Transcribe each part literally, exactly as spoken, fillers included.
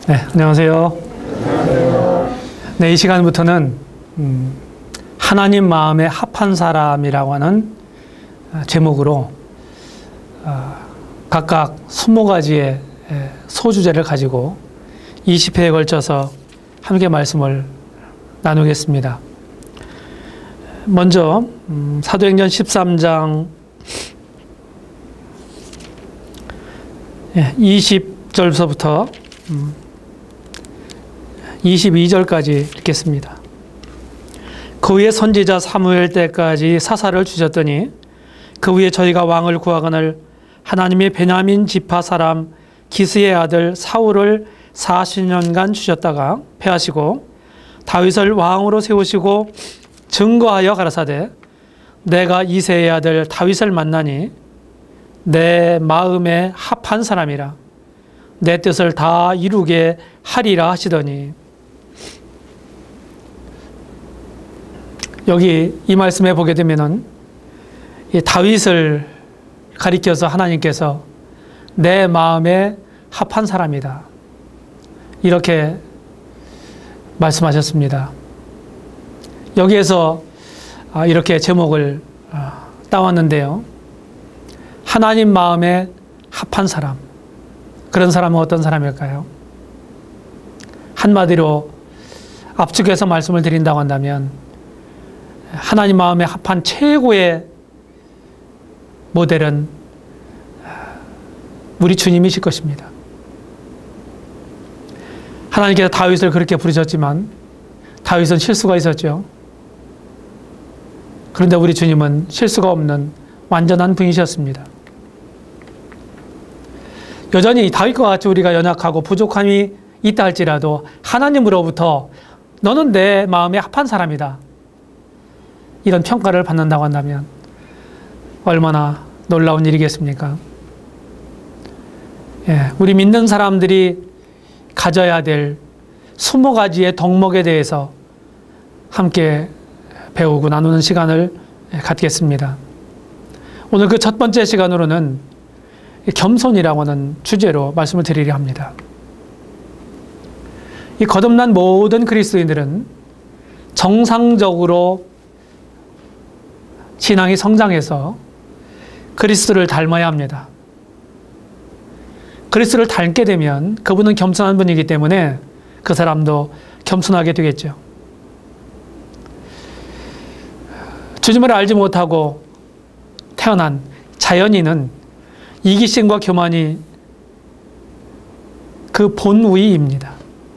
네, 안녕하세요. 네, 이 시간부터는 음, 하나님 마음에 합한 사람이라고 하는 제목으로 어, 각각 이십 가지의 소주제를 가지고 이십 회에 걸쳐서 함께 말씀을 나누겠습니다. 먼저 음, 사도행전 십삼 장 이십 절서부터 음, 이십이 절까지 읽겠습니다. 그 후에 선지자 사무엘 때까지 사사를 주셨더니 그 후에 저희가 왕을 구하거늘 하나님의 베냐민 지파 사람 기스의 아들 사울을 사십 년간 주셨다가 패하시고 다윗을 왕으로 세우시고 증거하여 가라사대 내가 이새의 아들 다윗을 만나니 내 마음에 합한 사람이라 내 뜻을 다 이루게 하리라 하시더니, 여기 이 말씀에 보게 되면은 이 다윗을 가리켜서 하나님께서 내 마음에 합한 사람이다 이렇게 말씀하셨습니다. 여기에서 이렇게 제목을 따왔는데요. 하나님 마음에 합한 사람, 그런 사람은 어떤 사람일까요? 한마디로 압축해서 말씀을 드린다고 한다면 하나님 마음에 합한 최고의 모델은 우리 주님이실 것입니다. 하나님께서 다윗을 그렇게 부르셨지만 다윗은 실수가 있었죠. 그런데 우리 주님은 실수가 없는 완전한 분이셨습니다. 여전히 다윗과 같이 우리가 연약하고 부족함이 있다 할지라도 하나님으로부터 너는 내 마음에 합한 사람이다 이런 평가를 받는다고 한다면 얼마나 놀라운 일이겠습니까? 예, 우리 믿는 사람들이 가져야 될 이십 가지의 덕목에 대해서 함께 배우고 나누는 시간을 갖겠습니다. 오늘 그 첫 번째 시간으로는 겸손이라고 하는 주제로 말씀을 드리려 합니다. 이 거듭난 모든 그리스도인들은 정상적으로 신앙이 성장해서 그리스도를 닮아야 합니다. 그리스도를 닮게 되면 그분은 겸손한 분이기 때문에 그 사람도 겸손하게 되겠죠. 주님을 알지 못하고 태어난 자연인은 이기심과 교만이 그 본우이입니다.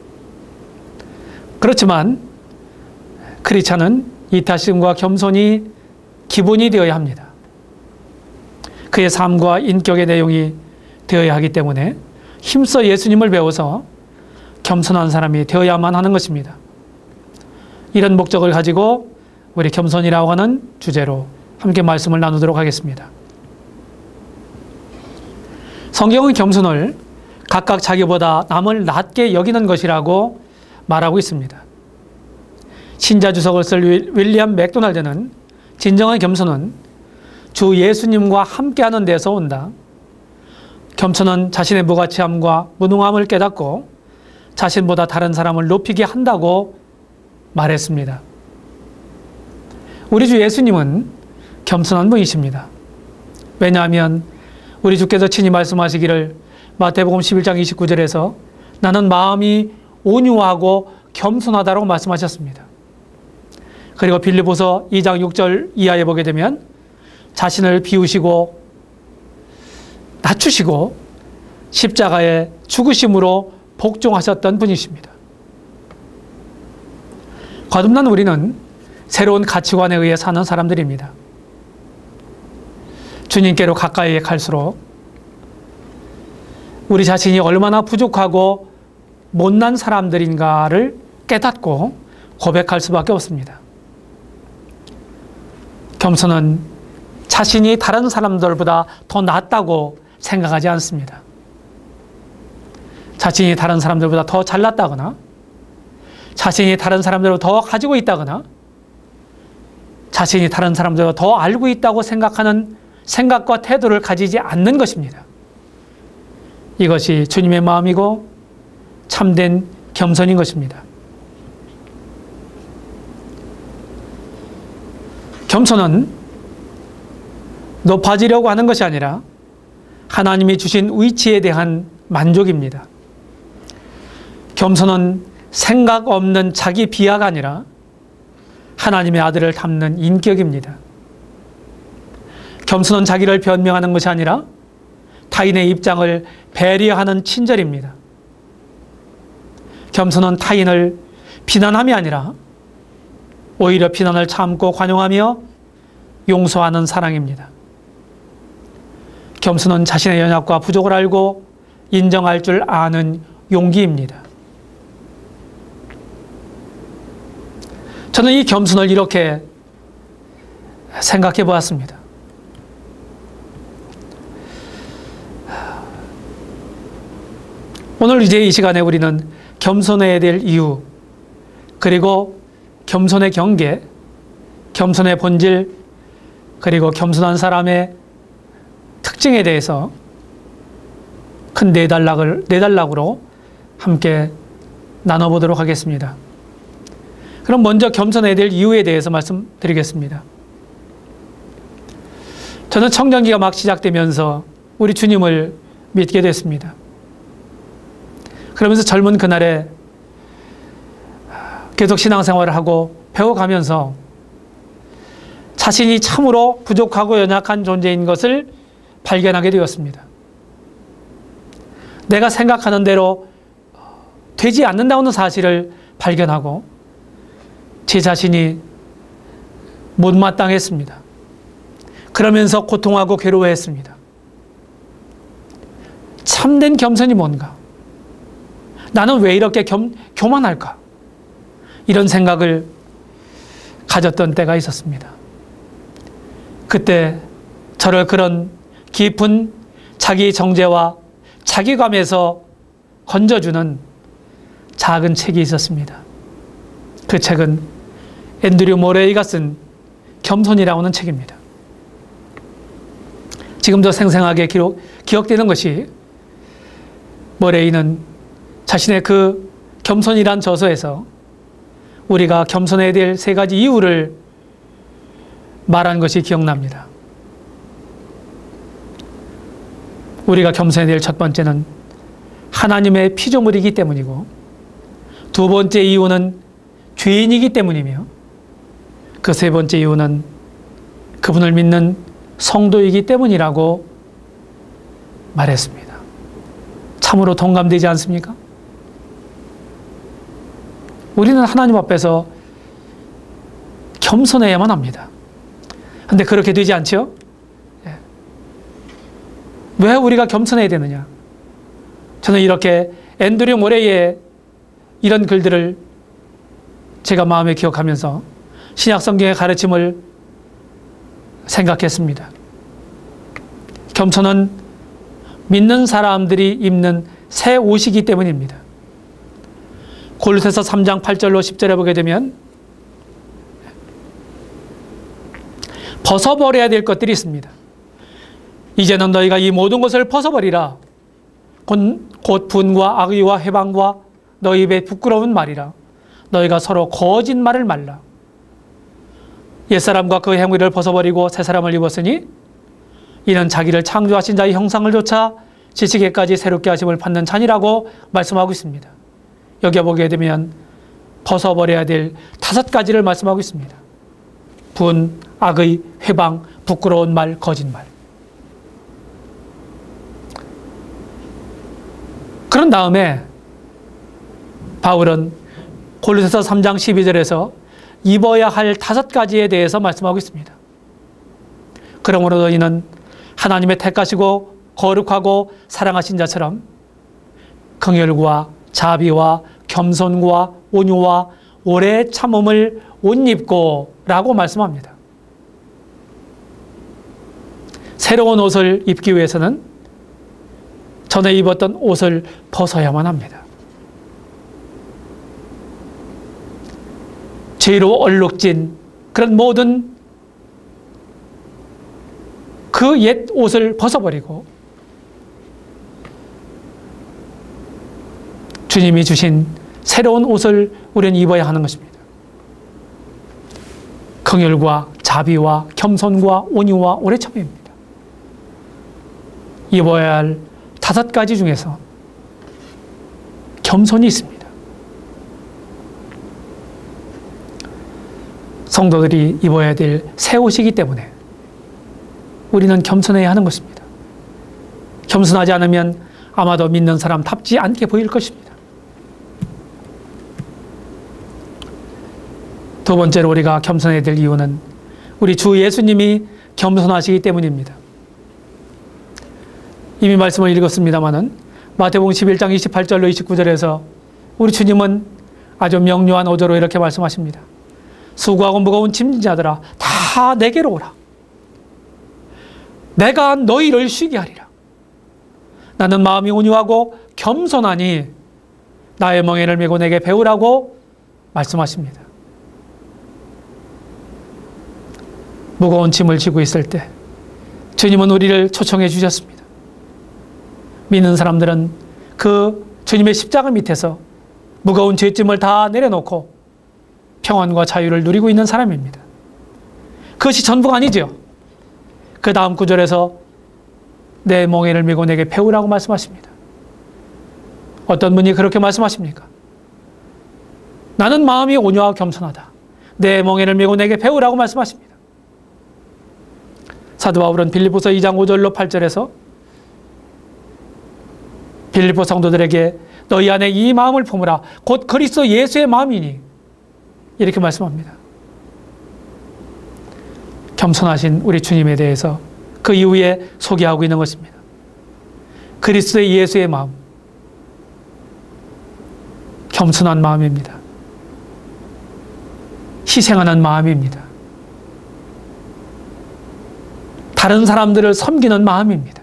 그렇지만 크리스찬은 이타심과 겸손이 기본이 되어야 합니다. 그의 삶과 인격의 내용이 되어야 하기 때문에 힘써 예수님을 배워서 겸손한 사람이 되어야만 하는 것입니다. 이런 목적을 가지고 우리 겸손이라고 하는 주제로 함께 말씀을 나누도록 하겠습니다. 성경은 겸손을 각각 자기보다 남을 낮게 여기는 것이라고 말하고 있습니다. 신자주석을 쓸 윌리엄 맥도날드는 진정한 겸손은 주 예수님과 함께하는 데서 온다. 겸손은 자신의 무가치함과 무능함을 깨닫고 자신보다 다른 사람을 높이게 한다고 말했습니다. 우리 주 예수님은 겸손한 분이십니다. 왜냐하면 우리 주께서 친히 말씀하시기를 마태복음 십일 장 이십구 절에서 나는 마음이 온유하고 겸손하다고 말씀하셨습니다. 그리고 빌립보서 이 장 육 절 이하에 보게 되면 자신을 비우시고 낮추시고 십자가에 죽으심으로 복종하셨던 분이십니다. 거듭난 우리는 새로운 가치관에 의해 사는 사람들입니다. 주님께로 가까이 갈수록 우리 자신이 얼마나 부족하고 못난 사람들인가를 깨닫고 고백할 수밖에 없습니다. 겸손은 자신이 다른 사람들보다 더 낫다고 생각하지 않습니다. 자신이 다른 사람들보다 더 잘났다거나 자신이 다른 사람들보다 더 가지고 있다거나 자신이 다른 사람들보다 더 알고 있다고 생각하는 생각과 태도를 가지지 않는 것입니다. 이것이 주님의 마음이고 참된 겸손인 것입니다. 겸손은 높아지려고 하는 것이 아니라 하나님이 주신 위치에 대한 만족입니다. 겸손은 생각 없는 자기 비하가 아니라 하나님의 아들을 닮는 인격입니다. 겸손은 자기를 변명하는 것이 아니라 타인의 입장을 배려하는 친절입니다. 겸손은 타인을 비난함이 아니라 오히려 비난을 참고 관용하며 용서하는 사랑입니다. 겸손은 자신의 연약과 부족을 알고 인정할 줄 아는 용기입니다. 저는 이 겸손을 이렇게 생각해 보았습니다. 오늘 이제 이 시간에 우리는 겸손해야 될 이유, 그리고 겸손의 경계, 겸손의 본질, 그리고 겸손한 사람의 특징에 대해서 큰 네 단락을, 네 단락으로 함께 나눠보도록 하겠습니다. 그럼 먼저 겸손해야 될 이유에 대해서 말씀드리겠습니다. 저는 청년기가 막 시작되면서 우리 주님을 믿게 됐습니다. 그러면서 젊은 그날에 계속 신앙생활을 하고 배워가면서 자신이 참으로 부족하고 연약한 존재인 것을 발견하게 되었습니다. 내가 생각하는 대로 되지 않는다는 사실을 발견하고 제 자신이 못마땅했습니다. 그러면서 고통하고 괴로워했습니다. 참된 겸손이 뭔가? 나는 왜 이렇게 겸, 교만할까? 이런 생각을 가졌던 때가 있었습니다. 그때 저를 그런 깊은 자기 정죄와 자기감에서 건져주는 작은 책이 있었습니다. 그 책은 앤드류 모레이가 쓴 겸손이라고 하는 책입니다. 지금도 생생하게 기록, 기억되는 것이 모레이는 자신의 그 겸손이란 저서에서 우리가 겸손해야 될 세 가지 이유를 말한 것이 기억납니다. 우리가 겸손해야 될 첫 번째는 하나님의 피조물이기 때문이고, 두 번째 이유는 죄인이기 때문이며, 그 세 번째 이유는 그분을 믿는 성도이기 때문이라고 말했습니다. 참으로 동감되지 않습니까? 우리는 하나님 앞에서 겸손해야만 합니다. 그런데 그렇게 되지 않죠? 왜 우리가 겸손해야 되느냐? 저는 이렇게 앤드류 모레이의 이런 글들을 제가 마음에 기억하면서 신약 성경의 가르침을 생각했습니다. 겸손은 믿는 사람들이 입는 새 옷이기 때문입니다. 골로새서 삼 장 팔 절로 십 절에 보게 되면 벗어버려야 될 것들이 있습니다. 이제는 너희가 이 모든 것을 벗어버리라. 곧, 곧 분과 악의와 회방과 너희 입에 부끄러운 말이라. 너희가 서로 거짓말을 말라. 옛사람과 그 행위를 벗어버리고 새사람을 입었으니 이는 자기를 창조하신 자의 형상을 좇아 지식에까지 새롭게 하심을 받는 자니라고 말씀하고 있습니다. 여기에 보게 되면 벗어버려야 될 다섯 가지를 말씀하고 있습니다. 분, 악의, 회방, 부끄러운 말, 거짓말. 그런 다음에 바울은 골로새서 삼 장 십이 절에서 입어야 할 다섯 가지에 대해서 말씀하고 있습니다. 그러므로 너희는 하나님의 택하시고 거룩하고 사랑하신 자처럼 긍휼과 자비와 겸손과 온유와 오래 참음을 옷 입고 라고 말씀합니다. 새로운 옷을 입기 위해서는 전에 입었던 옷을 벗어야만 합니다. 죄로 얼룩진 그런 모든 그 옛 옷을 벗어버리고 주님이 주신 새로운 옷을 우리는 입어야 하는 것입니다. 긍휼과 자비와 겸손과 온유와 오래 참음입니다. 입어야 할 다섯 가지 중에서 겸손이 있습니다. 성도들이 입어야 될 새 옷이기 때문에 우리는 겸손해야 하는 것입니다. 겸손하지 않으면 아마도 믿는 사람답지 않게 보일 것입니다. 두 번째로 우리가 겸손해야 될 이유는 우리 주 예수님이 겸손하시기 때문입니다. 이미 말씀을 읽었습니다마는 마태복음 십일 장 이십팔 절로 이십구 절에서 우리 주님은 아주 명료한 어조로 이렇게 말씀하십니다. 수고하고 무거운 짐진 자들아 다 내게로 오라. 내가 너희를 쉬게 하리라. 나는 마음이 온유하고 겸손하니 나의 멍에를 메고 내게 배우라고 말씀하십니다. 무거운 짐을 지고 있을 때 주님은 우리를 초청해 주셨습니다. 믿는 사람들은 그 주님의 십자가 밑에서 무거운 죄짐을 다 내려놓고 평안과 자유를 누리고 있는 사람입니다. 그것이 전부가 아니죠. 그 다음 구절에서 내 멍에를 메고 내게 배우라고 말씀하십니다. 어떤 분이 그렇게 말씀하십니까? 나는 마음이 온유하고 겸손하다. 내 멍에를 메고 내게 배우라고 말씀하십니다. 사도 바울은 빌립보서 이 장 오 절로 팔 절에서 빌립보 성도들에게 너희 안에 이 마음을 품으라. 곧 그리스도 예수의 마음이니 이렇게 말씀합니다. 겸손하신 우리 주님에 대해서 그 이후에 소개하고 있는 것입니다. 그리스도의 예수의 마음, 겸손한 마음입니다. 희생하는 마음입니다. 다른 사람들을 섬기는 마음입니다.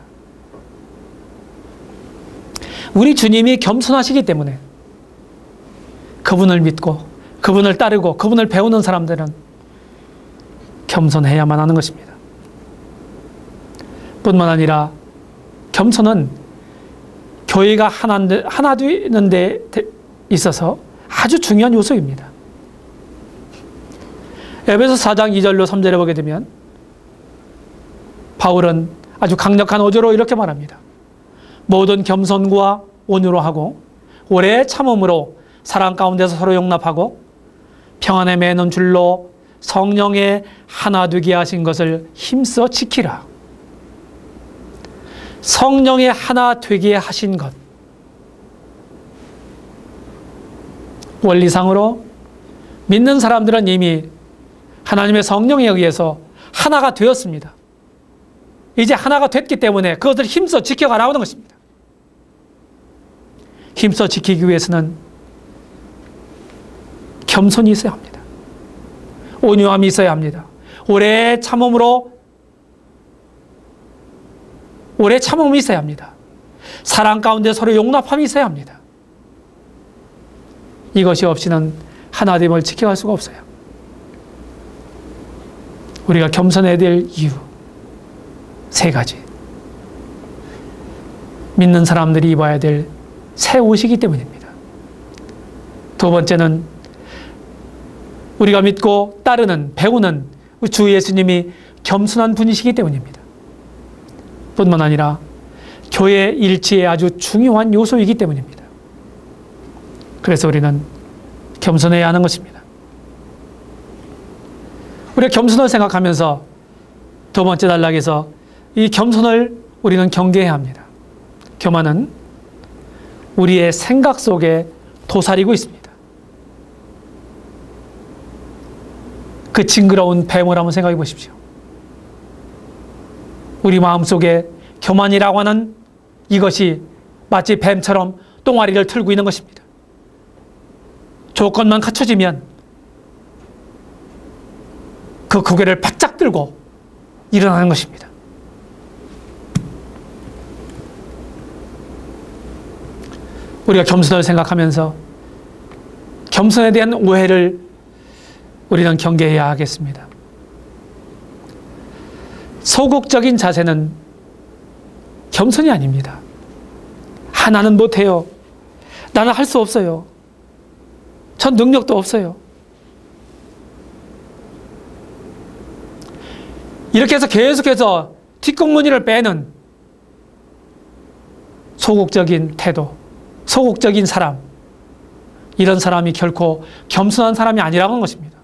우리 주님이 겸손하시기 때문에 그분을 믿고 그분을 따르고 그분을 배우는 사람들은 겸손해야만 하는 것입니다. 뿐만 아니라 겸손은 교회가 하나, 하나 되는 데 있어서 아주 중요한 요소입니다. 에베소 사 장 이 절로 삼 절에 보게 되면 바울은 아주 강력한 어조로 이렇게 말합니다. 모든 겸손과 온유로 하고 오래 참음으로 사랑 가운데서 서로 용납하고 평안에 매는 줄로 성령의 하나 되게 하신 것을 힘써 지키라. 성령의 하나 되게 하신 것. 원리상으로 믿는 사람들은 이미 하나님의 성령에 의해서 하나가 되었습니다. 이제 하나가 됐기 때문에 그것을 힘써 지켜가라는 것입니다. 힘써 지키기 위해서는 겸손이 있어야 합니다. 온유함이 있어야 합니다. 오래 참음으로 오래 참음이 있어야 합니다. 사랑 가운데 서로 용납함이 있어야 합니다. 이것이 없이는 하나됨을 지켜갈 수가 없어요. 우리가 겸손해야 될 이유 세 가지. 믿는 사람들이 입어야 될 새 옷이기 때문입니다. 두 번째는 우리가 믿고 따르는, 배우는 주 예수님이 겸손한 분이시기 때문입니다. 뿐만 아니라 교회 일치의 아주 중요한 요소이기 때문입니다. 그래서 우리는 겸손해야 하는 것입니다. 우리가 겸손을 생각하면서 두 번째 단락에서 이 겸손을 우리는 경계해야 합니다. 교만은 우리의 생각 속에 도사리고 있습니다. 그 징그러운 뱀을 한번 생각해 보십시오. 우리 마음속에 교만이라고 하는 이것이 마치 뱀처럼 똥아리를 틀고 있는 것입니다. 조건만 갖춰지면 그 고개를 바짝 들고 일어나는 것입니다. 우리가 겸손을 생각하면서 겸손에 대한 오해를 우리는 경계해야 하겠습니다. 소극적인 자세는 겸손이 아닙니다. 아, 나는 못해요. 나는 할 수 없어요. 전 능력도 없어요. 이렇게 해서 계속해서 뒷공무니를 빼는 소극적인 태도, 소극적인 사람, 이런 사람이 결코 겸손한 사람이 아니라는 것입니다.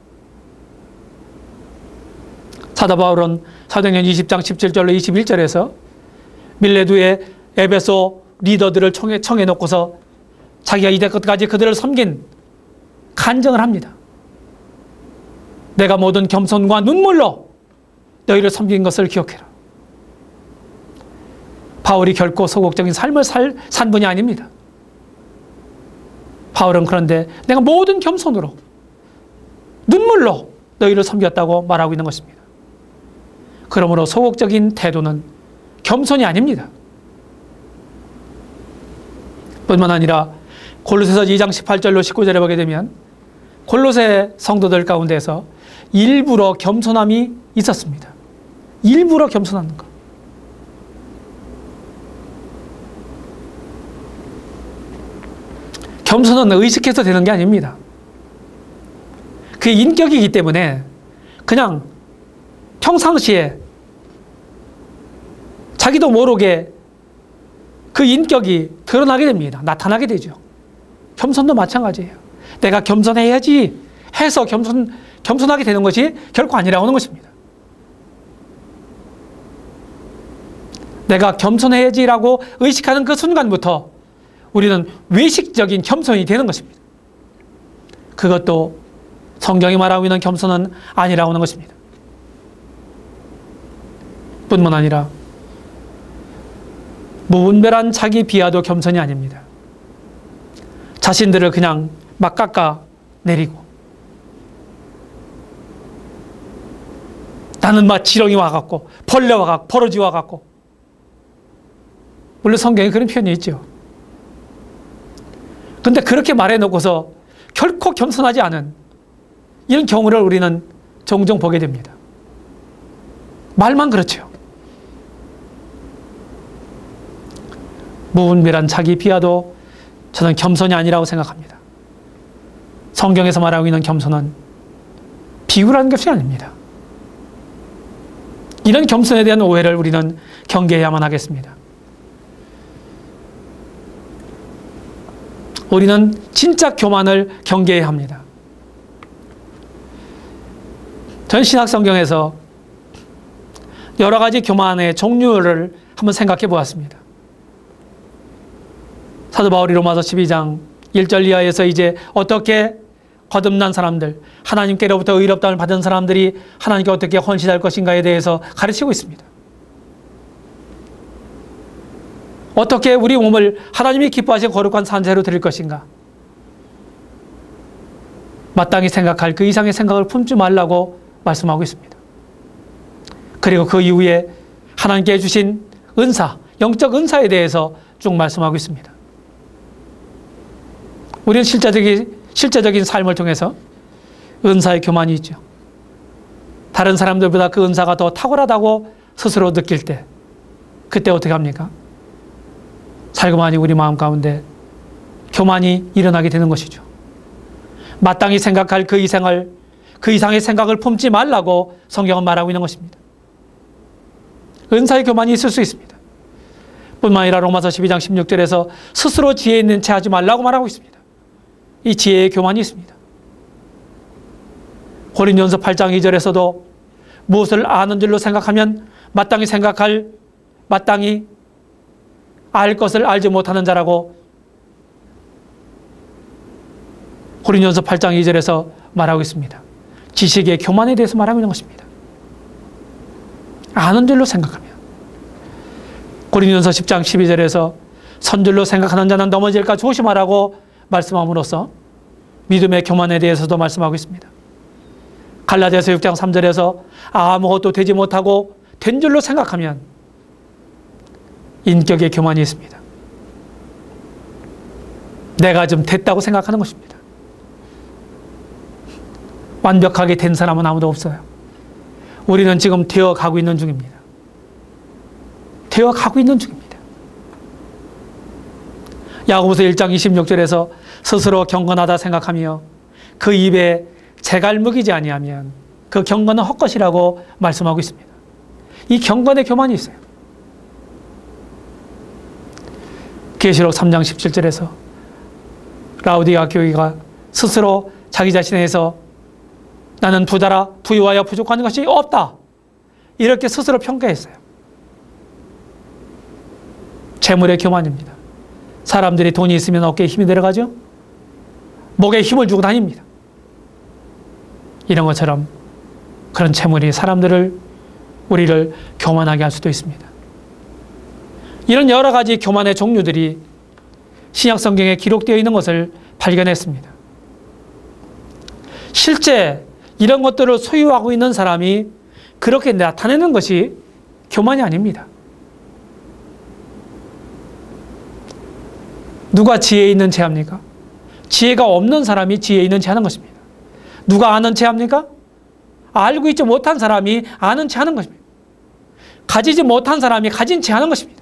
사도 바울은 사도행전 이십 장 십칠 절로 이십일 절에서 밀레두의 에베소 리더들을 청해, 청해 놓고서 자기가 이때까지 그들을 섬긴 간증을 합니다. 내가 모든 겸손과 눈물로 너희를 섬긴 것을 기억해라. 바울이 결코 소극적인 삶을 살, 산 분이 아닙니다. 바울은 그런데 내가 모든 겸손으로 눈물로 너희를 섬겼다고 말하고 있는 것입니다. 그러므로 소극적인 태도는 겸손이 아닙니다. 뿐만 아니라 골로새서 이 장 십팔 절로 십구 절에 보게 되면 골로새 성도들 가운데서 일부러 겸손함이 있었습니다. 일부러 겸손하는 것. 겸손은 의식해서 되는 게 아닙니다. 그게 인격이기 때문에 그냥 평상시에 자기도 모르게 그 인격이 드러나게 됩니다. 나타나게 되죠. 겸손도 마찬가지예요. 내가 겸손해야지 해서 겸손, 겸손하게 되는 것이 결코 아니라고 하는 것입니다. 내가 겸손해야지라고 의식하는 그 순간부터 우리는 외식적인 겸손이 되는 것입니다. 그것도 성경이 말하고 있는 겸손은 아니라고 하는 것입니다. 뿐만 아니라 무분별한 자기 비하도 겸손이 아닙니다. 자신들을 그냥 막 깎아내리고 나는 막 지렁이 와갖고 벌레 와갖고 버러지 와갖고, 물론 성경에 그런 표현이 있죠. 그런데 그렇게 말해놓고서 결코 겸손하지 않은 이런 경우를 우리는 종종 보게 됩니다. 말만 그렇죠. 무분별한 자기 비하도 저는 겸손이 아니라고 생각합니다. 성경에서 말하고 있는 겸손은 비유라는 것이 아닙니다. 이런 겸손에 대한 오해를 우리는 경계해야만 하겠습니다. 우리는 진짜 교만을 경계해야 합니다. 전 신학성경에서 여러 가지 교만의 종류를 한번 생각해 보았습니다. 사도 바울이 로마서 십이 장 일 절 이하에서 이제 어떻게 거듭난 사람들, 하나님께로부터 의롭다움을 받은 사람들이 하나님께 어떻게 헌신할 것인가에 대해서 가르치고 있습니다. 어떻게 우리 몸을 하나님이 기뻐하신 거룩한 산재로 드릴 것인가? 마땅히 생각할 그 이상의 생각을 품지 말라고 말씀하고 있습니다. 그리고 그 이후에 하나님께 주신 은사, 영적 은사에 대해서 쭉 말씀하고 있습니다. 우리는 실제적인, 실제적인 삶을 통해서 은사의 교만이 있죠. 다른 사람들보다 그 은사가 더 탁월하다고 스스로 느낄 때, 그때 어떻게 합니까? 살그마니 우리 마음 가운데 교만이 일어나게 되는 것이죠. 마땅히 생각할 그 이상을, 그 이상의 생각을 품지 말라고 성경은 말하고 있는 것입니다. 은사의 교만이 있을 수 있습니다. 뿐만 아니라 로마서 십이 장 십육 절에서 스스로 지혜 있는 채 하지 말라고 말하고 있습니다. 이 지혜의 교만이 있습니다. 고린도전서 팔 장 이 절에서도 무엇을 아는 줄로 생각하면 마땅히 생각할, 마땅히 알 것을 알지 못하는 자라고 고린도전서 팔 장 이 절에서 말하고 있습니다. 지식의 교만에 대해서 말하고 있는 것입니다. 아는 줄로 생각하면. 고린도전서 십 장 십이 절에서 선줄로 생각하는 자는 넘어질까 조심하라고 말씀함으로써 믿음의 교만에 대해서도 말씀하고 있습니다. 갈라디아서 육 장 삼 절에서 아무것도 되지 못하고 된 줄로 생각하면 인격의 교만이 있습니다. 내가 좀 됐다고 생각하는 것입니다. 완벽하게 된 사람은 아무도 없어요. 우리는 지금 되어 가고 있는 중입니다. 되어 가고 있는 중입니다. 야고보서 일 장 이십육 절에서 스스로 경건하다 생각하며 그 입에 재갈 먹이지 아니하면 그 경건은 헛것이라고 말씀하고 있습니다. 이 경건의 교만이 있어요. 계시록 삼 장 십칠 절에서 라우디아 교회가 스스로 자기 자신에 대해서 나는 부자라 부유하여 부족한 것이 없다, 이렇게 스스로 평가했어요. 재물의 교만입니다. 사람들이 돈이 있으면 어깨에 힘이 내려가죠. 목에 힘을 주고 다닙니다. 이런 것처럼 그런 재물이 사람들을, 우리를 교만하게 할 수도 있습니다. 이런 여러 가지 교만의 종류들이 신약 성경에 기록되어 있는 것을 발견했습니다. 실제 이런 것들을 소유하고 있는 사람이 그렇게 나타내는 것이 교만이 아닙니다. 누가 지혜 있는 체 합니까? 지혜가 없는 사람이 지혜 있는 체 하는 것입니다. 누가 아는 체 합니까? 알고 있지 못한 사람이 아는 체 하는 것입니다. 가지지 못한 사람이 가진 체 하는 것입니다.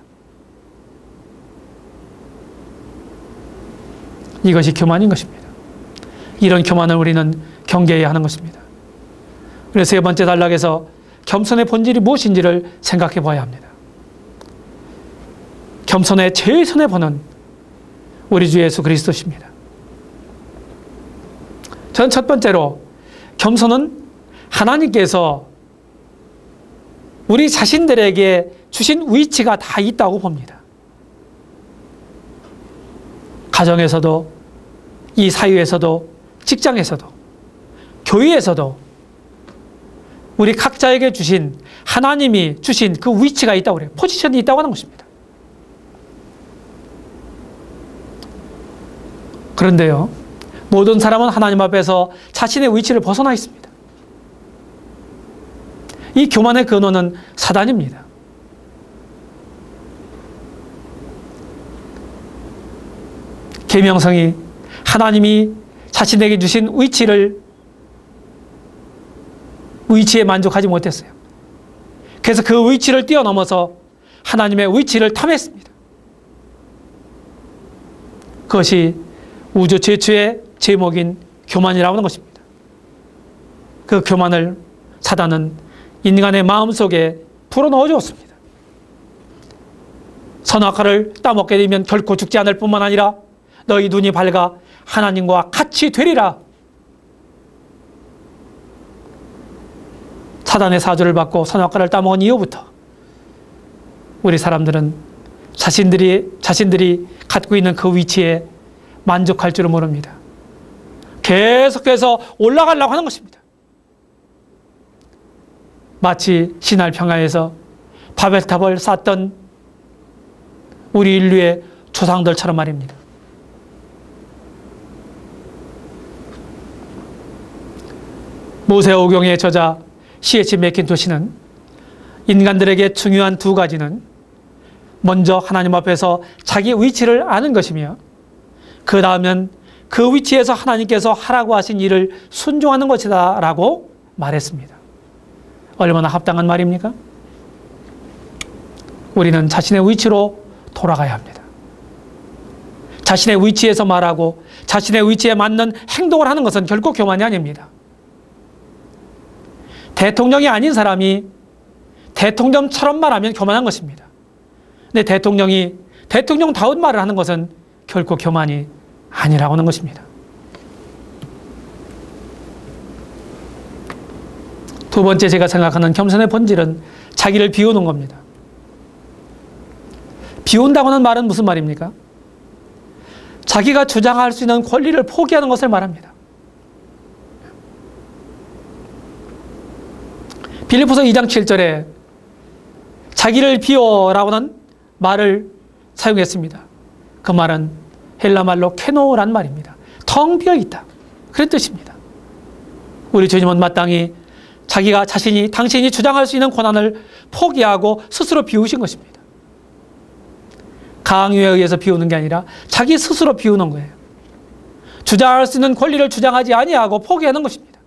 이것이 교만인 것입니다. 이런 교만을 우리는 경계해야 하는 것입니다. 그래서 세 번째 단락에서 겸손의 본질이 무엇인지를 생각해 봐야 합니다. 겸손의 제일 손해보는 우리 주 예수 그리스도십니다. 저는 첫 번째로 겸손은 하나님께서 우리 자신들에게 주신 위치가 다 있다고 봅니다. 가정에서도, 이 사회에서도, 직장에서도, 교회에서도 우리 각자에게 주신, 하나님이 주신 그 위치가 있다고 그래요. 포지션이 있다고 하는 것입니다. 그런데요, 모든 사람은 하나님 앞에서 자신의 위치를 벗어나 있습니다. 이 교만의 근원은 사단입니다. 계명성이 하나님이 자신에게 주신 위치를, 위치에 만족하지 못했어요. 그래서 그 위치를 뛰어넘어서 하나님의 위치를 탐했습니다. 그것이 우주 최초의 제목인 교만이라고 하는 것입니다. 그 교만을 사단은 인간의 마음속에 불어넣어 주었습니다. 선악과를 따먹게 되면 결코 죽지 않을 뿐만 아니라 너희 눈이 밝아 하나님과 같이 되리라. 사단의 사주를 받고 선악과를 따먹은 이후부터 우리 사람들은 자신들이, 자신들이 갖고 있는 그 위치에 만족할 줄은 모릅니다. 계속해서 올라가려고 하는 것입니다. 마치 신할 평야에서 바벨탑을 쌓던 우리 인류의 조상들처럼 말입니다. 모세오경의 저자 씨 에이치 맥킨토시는 인간들에게 중요한 두 가지는 먼저 하나님 앞에서 자기 위치를 아는 것이며 그 다음은 그 위치에서 하나님께서 하라고 하신 일을 순종하는 것이다 라고 말했습니다. 얼마나 합당한 말입니까? 우리는 자신의 위치로 돌아가야 합니다. 자신의 위치에서 말하고 자신의 위치에 맞는 행동을 하는 것은 결코 교만이 아닙니다. 대통령이 아닌 사람이 대통령처럼 말하면 교만한 것입니다. 근데 대통령이 대통령다운 말을 하는 것은 결코 교만이 아니라고 하는 것입니다. 두 번째 제가 생각하는 겸손의 본질은 자기를 비우는 겁니다. 비운다고 하는 말은 무슨 말입니까? 자기가 주장할 수 있는 권리를 포기하는 것을 말합니다. 빌립보서 이 장 칠 절에 자기를 비워라고 하는 말을 사용했습니다. 그 말은 헬라 말로 케노란 말입니다. 텅 비어 있다, 그런 뜻입니다. 우리 주님은 마땅히 자기가 자신이 당신이 주장할 수 있는 권한을 포기하고 스스로 비우신 것입니다. 강요에 의해서 비우는 게 아니라 자기 스스로 비우는 거예요. 주장할 수 있는 권리를 주장하지 아니하고 포기하는 것입니다.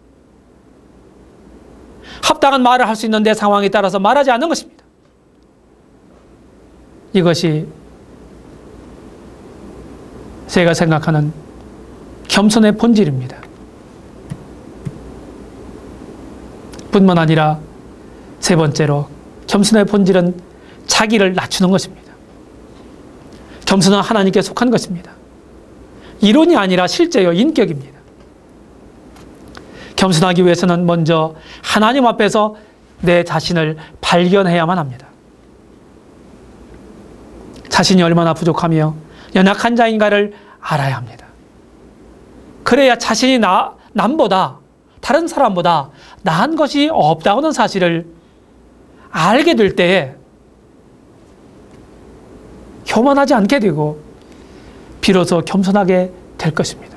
합당한 말을 할 수 있는 내 상황에 따라서 말하지 않는 것입니다. 이것이 제가 생각하는 겸손의 본질입니다. 뿐만 아니라 세 번째로 겸손의 본질은 자기를 낮추는 것입니다. 겸손은 하나님께 속한 것입니다. 이론이 아니라 실제요, 인격입니다. 겸손하기 위해서는 먼저 하나님 앞에서 내 자신을 발견해야만 합니다. 자신이 얼마나 부족하며 연약한 자인가를 알아야 합니다. 그래야 자신이 나, 남보다, 다른 사람보다 나은 것이 없다는 사실을 알게 될 때에 교만하지 않게 되고 비로소 겸손하게 될 것입니다.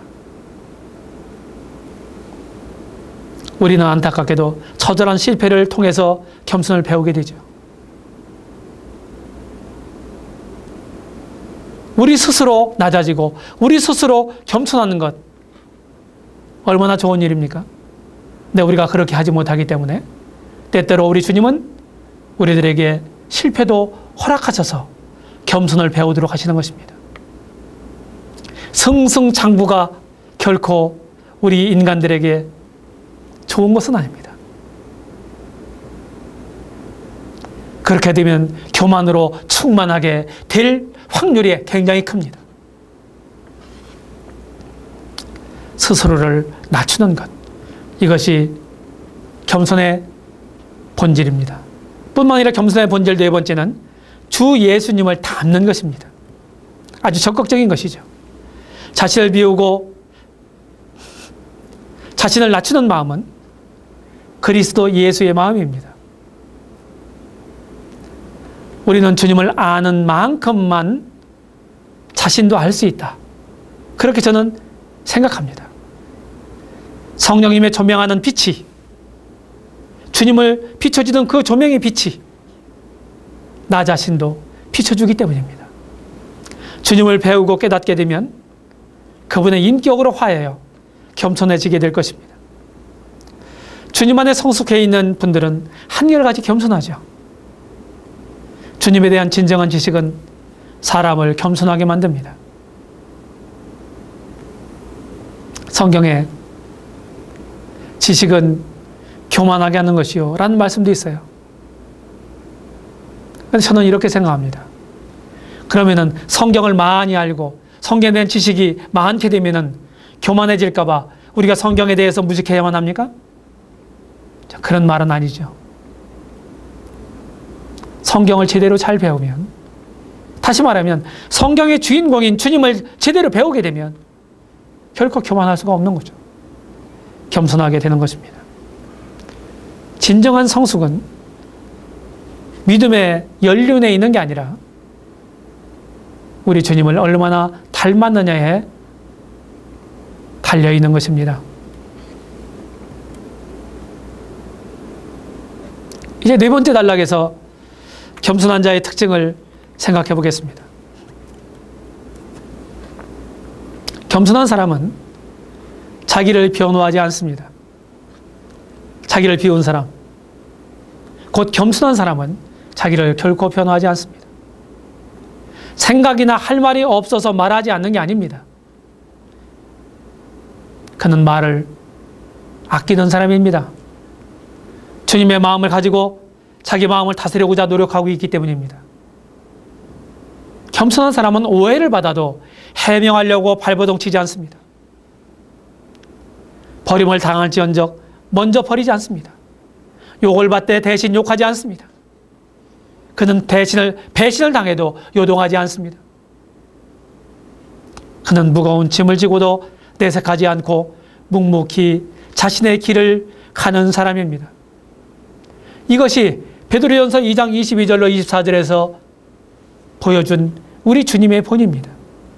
우리는 안타깝게도 처절한 실패를 통해서 겸손을 배우게 되죠. 우리 스스로 낮아지고 우리 스스로 겸손하는 것 얼마나 좋은 일입니까? 근데 우리가 그렇게 하지 못하기 때문에 때때로 우리 주님은 우리들에게 실패도 허락하셔서 겸손을 배우도록 하시는 것입니다. 승승장구가 결코 우리 인간들에게 좋은 것은 아닙니다. 그렇게 되면 교만으로 충만하게 될 확률이 굉장히 큽니다. 스스로를 낮추는 것, 이것이 겸손의 본질입니다. 뿐만 아니라 겸손의 본질 네 번째는 주 예수님을 닮는 것입니다. 아주 적극적인 것이죠. 자신을 비우고 자신을 낮추는 마음은 그리스도 예수의 마음입니다. 우리는 주님을 아는 만큼만 자신도 알 수 있다. 그렇게 저는 생각합니다. 성령님의 조명하는 빛이, 주님을 비춰주던 그 조명의 빛이 나 자신도 비춰주기 때문입니다. 주님을 배우고 깨닫게 되면 그분의 인격으로 화해하여 겸손해지게 될 것입니다. 주님 안에 성숙해 있는 분들은 한결같이 겸손하죠. 주님에 대한 진정한 지식은 사람을 겸손하게 만듭니다. 성경에 지식은 교만하게 하는 것이요 라는 말씀도 있어요. 그래서 저는 이렇게 생각합니다. 그러면은 성경을 많이 알고 성경에 대한 지식이 많게 되면은 교만해질까 봐 우리가 성경에 대해서 무식해야만 합니까? 그런 말은 아니죠. 성경을 제대로 잘 배우면, 다시 말하면 성경의 주인공인 주님을 제대로 배우게 되면 결코 교만할 수가 없는 거죠. 겸손하게 되는 것입니다. 진정한 성숙은 믿음의 연륜에 있는 게 아니라 우리 주님을 얼마나 닮았느냐에 달려있는 것입니다. 이제 네 번째 단락에서 겸손한 자의 특징을 생각해 보겠습니다. 겸손한 사람은 자기를 변호하지 않습니다. 자기를 비운 사람, 곧 겸손한 사람은 자기를 결코 변호하지 않습니다. 생각이나 할 말이 없어서 말하지 않는 게 아닙니다. 그는 말을 아끼는 사람입니다. 주님의 마음을 가지고 자기 마음을 다스리고자 노력하고 있기 때문입니다. 겸손한 사람은 오해를 받아도 해명하려고 발버둥 치지 않습니다. 버림을 당할지언정 먼저 버리지 않습니다. 욕을 받되 대신 욕하지 않습니다. 그는 대신을, 배신을 당해도 요동하지 않습니다. 그는 무거운 짐을 지고도 내색하지 않고 묵묵히 자신의 길을 가는 사람입니다. 이것이 베드로전서 이 장 이십이 절로 이십사 절에서 보여준 우리 주님의 본입니다.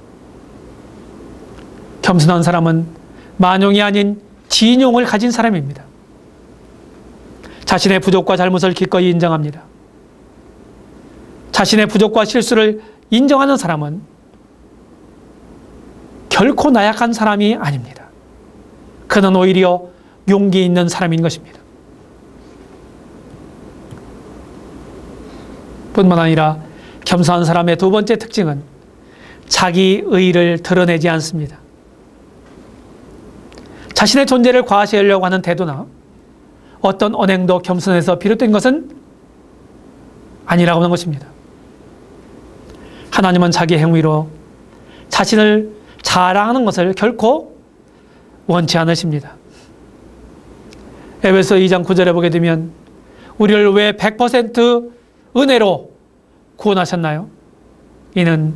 겸손한 사람은 만용이 아닌 진용을 가진 사람입니다. 자신의 부족과 잘못을 기꺼이 인정합니다. 자신의 부족과 실수를 인정하는 사람은 결코 나약한 사람이 아닙니다. 그는 오히려 용기 있는 사람인 것입니다. 뿐만 아니라 겸손한 사람의 두 번째 특징은 자기 의의를 드러내지 않습니다. 자신의 존재를 과시하려고 하는 태도나 어떤 언행도 겸손에서 비롯된 것은 아니라고 하는 것입니다. 하나님은 자기 행위로 자신을 자랑하는 것을 결코 원치 않으십니다. 에베소 이 장 구 절에 보게 되면 우리를 왜 백 퍼센트 은혜로 구원하셨나요? 이는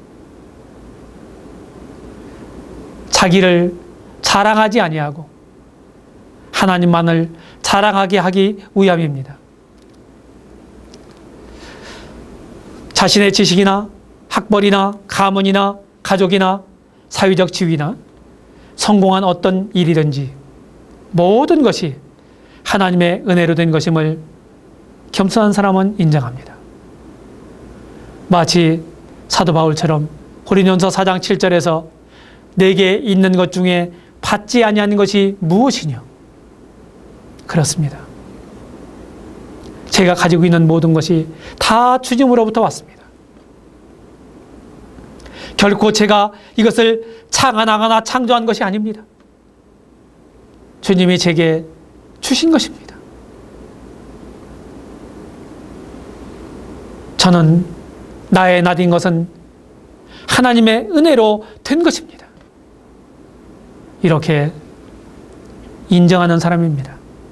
자기를 자랑하지 아니하고 하나님만을 자랑하게 하기 위함입니다. 자신의 지식이나 학벌이나 가문이나 가족이나 사회적 지위나 성공한 어떤 일이든지 모든 것이 하나님의 은혜로 된 것임을 겸손한 사람은 인정합니다. 마치 사도 바울처럼 고린도전서 사 장 칠 절에서 내게 있는 것 중에 받지 아니하는 것이 무엇이뇨? 그렇습니다. 제가 가지고 있는 모든 것이 다 주님으로부터 왔습니다. 결코 제가 이것을 창안하거나 창조한 것이 아닙니다. 주님이 제게 주신 것입니다. 저는 나의 나인 것은 하나님의 은혜로 된 것입니다. 이렇게 인정하는 사람입니다.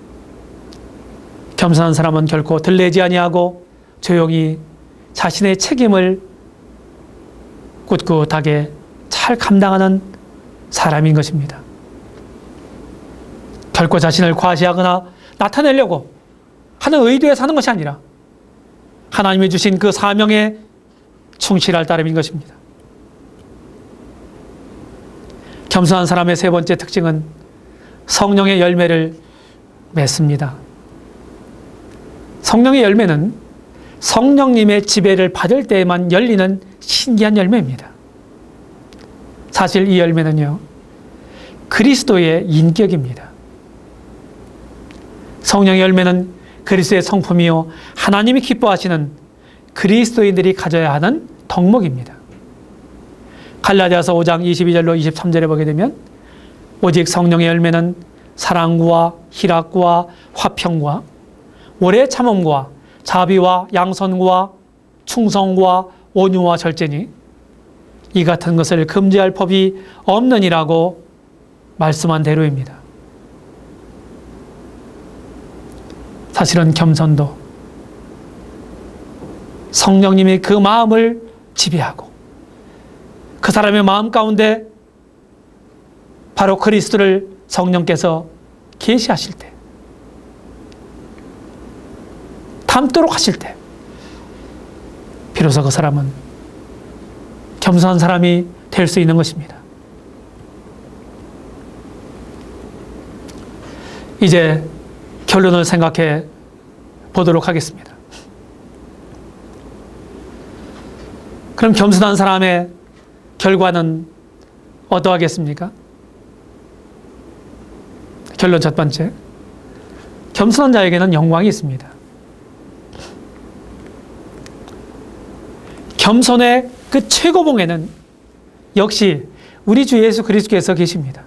겸손한 사람은 결코 들레지 아니하고 조용히 자신의 책임을 꿋꿋하게 잘 감당하는 사람인 것입니다. 결코 자신을 과시하거나 나타내려고 하는 의도에 사는 것이 아니라 하나님이 주신 그 사명에 충실할 따름인 것입니다. 겸손한 사람의 세 번째 특징은 성령의 열매를 맺습니다. 성령의 열매는 성령님의 지배를 받을 때에만 열리는 신기한 열매입니다. 사실 이 열매는요, 그리스도의 인격입니다. 성령의 열매는 그리스도의 성품이요 하나님이 기뻐하시는 그리스도인들이 가져야 하는 덕목입니다. 갈라디아서 오 장 이십이 절로 이십삼 절에 보게 되면 오직 성령의 열매는 사랑과 희락과 화평과 오래 참음과 자비와 양선과 충성과 온유와 절제니 이 같은 것을 금지할 법이 없느니라고 말씀한 대로입니다. 사실은 겸손도 성령님이 그 마음을 지배하고 그 사람의 마음 가운데 바로 그리스도를 성령께서 계시하실 때, 담도록 하실 때 비로소 그 사람은 겸손한 사람이 될 수 있는 것입니다. 이제 결론을 생각해 보도록 하겠습니다. 그럼 겸손한 사람의 결과는 어떠하겠습니까? 결론 첫 번째, 겸손한 자에게는 영광이 있습니다. 겸손의 그 최고봉에는 역시 우리 주 예수 그리스도께서 계십니다.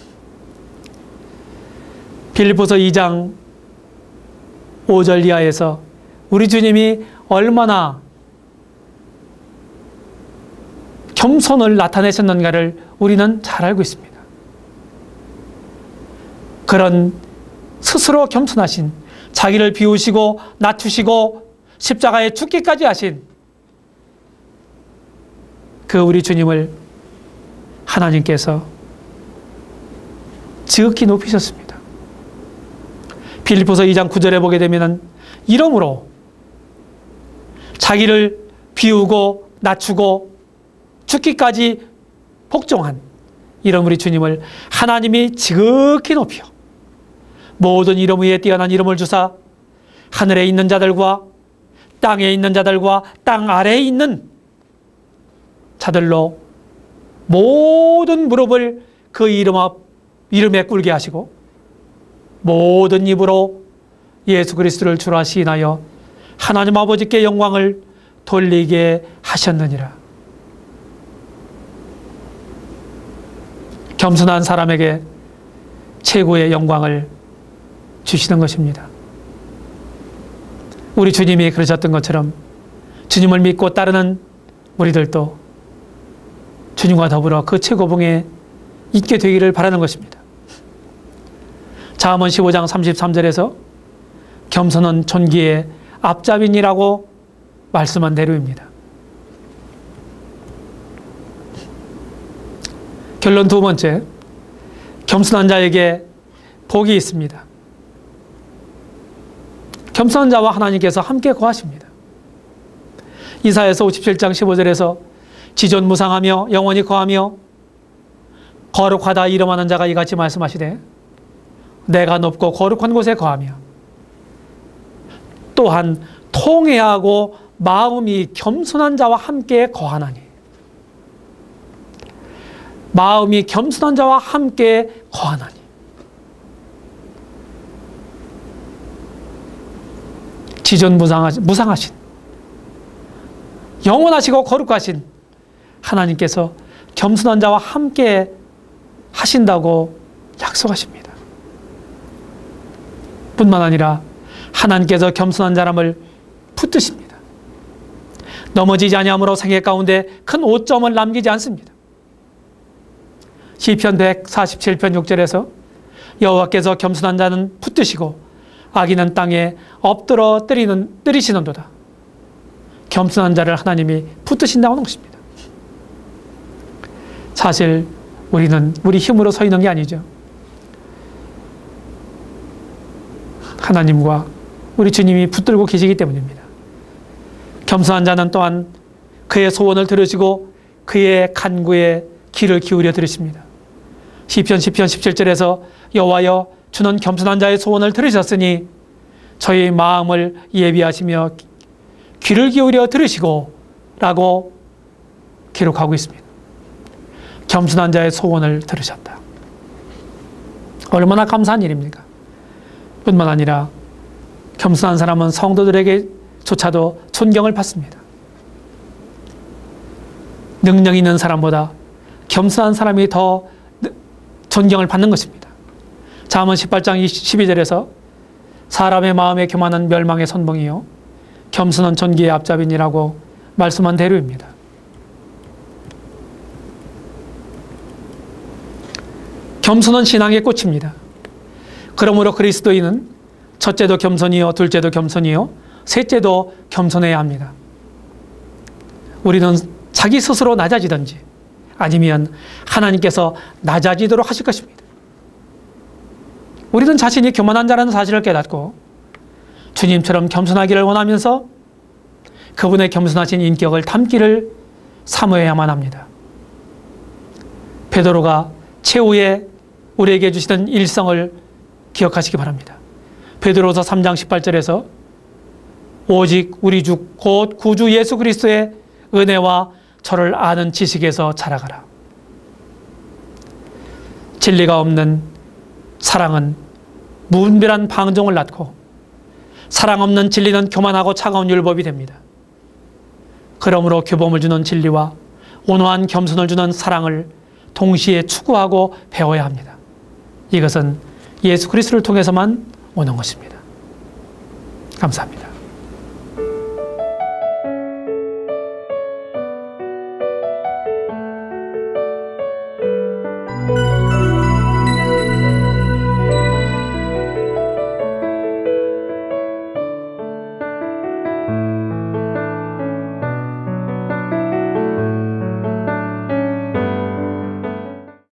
빌립보서 이 장 오 절 이하에서 우리 주님이 얼마나 겸손을 나타내셨는가를 우리는 잘 알고 있습니다. 그런 스스로 겸손하신, 자기를 비우시고 낮추시고 십자가에 죽기까지 하신 그 우리 주님을 하나님께서 지극히 높이셨습니다. 빌립보서 이 장 구 절에 보게 되면 이러므로 자기를 비우고 낮추고 죽기까지 복종한 이런 우리 주님을 하나님이 지극히 높여 모든 이름 위에 뛰어난 이름을 주사 하늘에 있는 자들과 땅에 있는 자들과 땅 아래에 있는 자들로 모든 무릎을 그 이름 앞, 이름에 꿇게 하시고 모든 입으로 예수 그리스도를 주라 시인하여 하나님 아버지께 영광을 돌리게 하셨느니라. 겸손한 사람에게 최고의 영광을 주시는 것입니다. 우리 주님이 그러셨던 것처럼 주님을 믿고 따르는 우리들도 주님과 더불어 그 최고봉에 있게 되기를 바라는 것입니다. 잠언 십오 장 삼십삼 절에서 겸손은 존귀의 앞잡이니라고 말씀한 대로입니다. 결론 두 번째, 겸손한 자에게 복이 있습니다. 겸손한 자와 하나님께서 함께 거하십니다. 이사야서 오십칠 장 십오 절에서 지존무상하며 영원히 거하며 거룩하다 이름하는 자가 이같이 말씀하시되 내가 높고 거룩한 곳에 거하며 또한 통회하고 마음이 겸손한 자와 함께 거하나니. 마음이 겸손한 자와 함께 거하나니. 지존무상하신 영원하시고 거룩하신 하나님께서 겸손한 자와 함께 하신다고 약속하십니다. 뿐만 아니라 하나님께서 겸손한 사람을 붙드십니다. 넘어지지 아니함으로 생애 가운데 큰 오점을 남기지 않습니다. 시편 백사십칠 편 육 절에서 여호와께서 겸손한 자는 붙드시고 악인은 땅에 엎드러 때리는, 때리시는도다. 겸손한 자를 하나님이 붙드신다고 하는 것입니다. 사실 우리는 우리 힘으로 서 있는 게 아니죠. 하나님과 우리 주님이 붙들고 계시기 때문입니다. 겸손한 자는 또한 그의 소원을 들으시고 그의 간구에 귀를 기울여 들으십니다. 시편 십 편 십칠 절에서 여호와여 주는 겸손한 자의 소원을 들으셨으니 저희 마음을 예비하시며 귀를 기울여 들으시고 라고 기록하고 있습니다. 겸손한 자의 소원을 들으셨다. 얼마나 감사한 일입니까? 뿐만 아니라 겸손한 사람은 성도들에게조차도 존경을 받습니다. 능력 있는 사람보다 겸손한 사람이 더 존경을 받는 것입니다. 잠언 십팔 장 십이 절에서 사람의 마음에 교만은 멸망의 선봉이요 겸손은 존귀의 앞잡이니라고 말씀한 대로입니다. 겸손은 신앙의 꽃입니다. 그러므로 그리스도인은 첫째도 겸손이요 둘째도 겸손이요 셋째도 겸손해야 합니다. 우리는 자기 스스로 낮아지든지 아니면 하나님께서 낮아지도록 하실 것입니다. 우리는 자신이 교만한 자라는 사실을 깨닫고 주님처럼 겸손하기를 원하면서 그분의 겸손하신 인격을 담기를 사모해야만 합니다. 베드로가 최후에 우리에게 주시는 일성을 기억하시기 바랍니다. 베드로서 삼 장 십팔 절에서 오직 우리 주 곧 구주 예수 그리스도의 은혜와 저를 아는 지식에서 자라가라. 진리가 없는 사랑은 무분별한 방종을 낳고 사랑 없는 진리는 교만하고 차가운 율법이 됩니다. 그러므로 교범을 주는 진리와 온화한 겸손을 주는 사랑을 동시에 추구하고 배워야 합니다. 이것은 예수 그리스도를 통해서만 오는 것입니다. 감사합니다.